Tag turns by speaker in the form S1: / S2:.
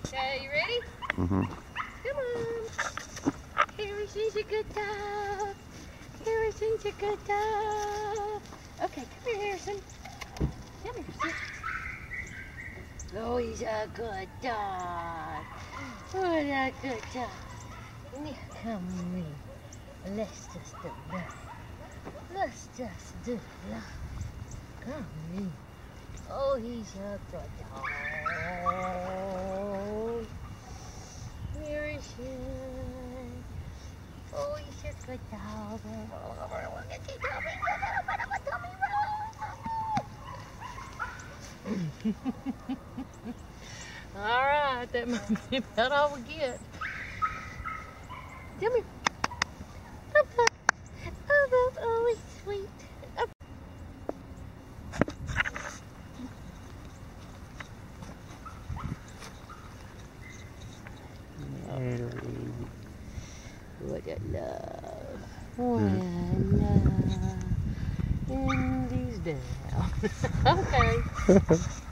S1: Okay, you ready?
S2: Mm-hmm.
S1: Come on. Harrison's a good dog. Harrison's a good dog. Okay, come here, Harrison. Come here, sit. Oh, he's a good dog. What a good dog. Yeah, come here. Let's just do that. Let's just do that. Come here. Oh, he's a good dog. Harrison. Oh, he's a good dog. All right, that might be about all we get. Come here. Up, up. Oh, he's sweet. Up. What a love. What a love. And he's down. Okay.